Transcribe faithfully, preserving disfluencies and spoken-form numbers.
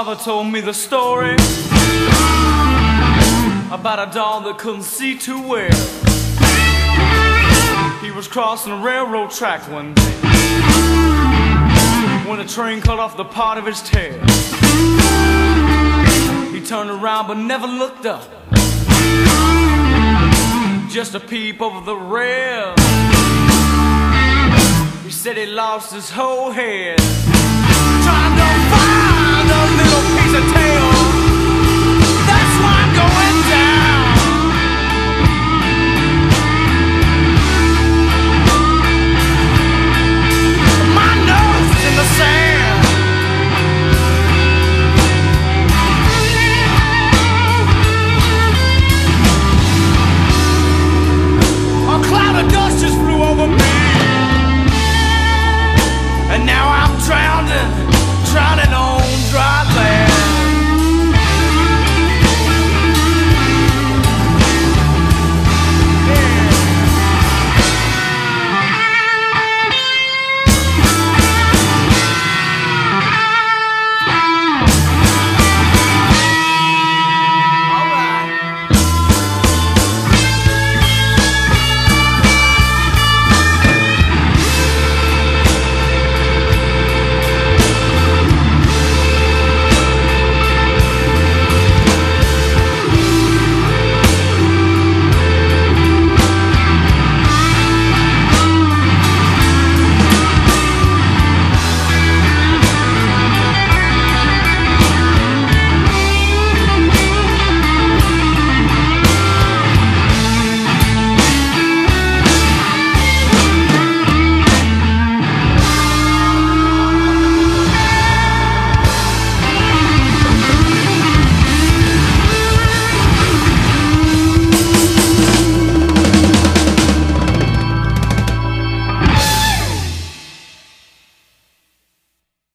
father told me the story about a dog that couldn't see too well. He was crossing a railroad track one day when a train cut off the part of his tail. He turned around but never looked up, just a peep over the rail. He said he lost his whole head trying to find a little piece of tail.